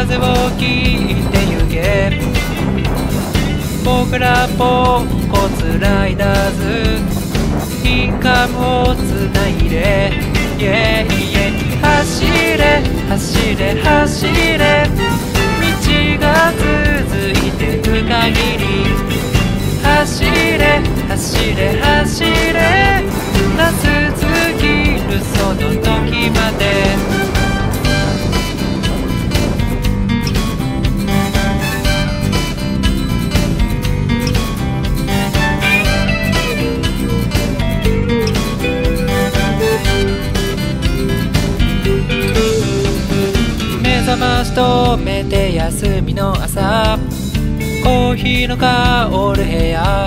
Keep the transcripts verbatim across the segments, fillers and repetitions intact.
風を切って行け。僕らポンコツライダーズ、インカムをつないで、イェイイェイ。走れ走れ走れ、道が続いてく限り。走れ走れ走れ、夏尽きるその時まで。目覚まし止めて休みの朝、コーヒーの香る部屋、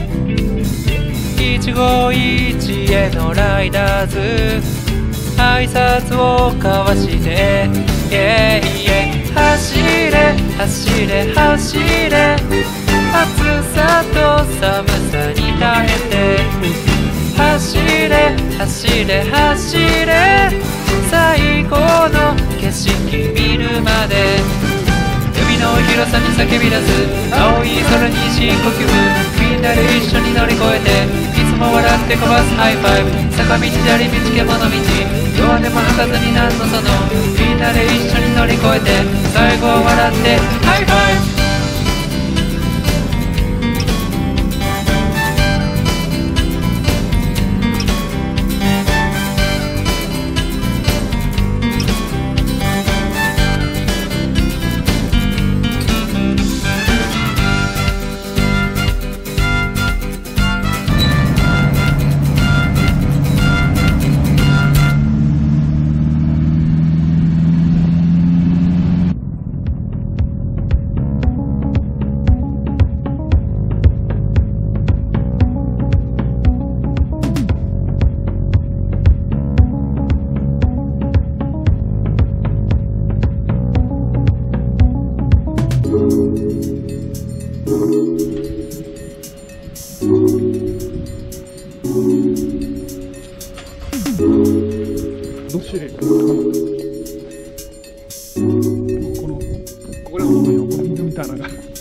一期一会のライダーズ、挨拶を交わして、イェイイェイ。走れ走れ走れ、暑さと寒さに耐えて。走れ走れ走れ、最高の景色見るまで。海の広さに叫び出す青い空に深呼吸、みんなで一緒に乗り越えて、いつも笑ってこばすハイファイブ。坂道砂利道獣道、弱音も吐かずに何のその、みんなで一緒に乗り越えて、最後は笑ってハイファイブ。 どっしりこのここら辺の横にみたいなのが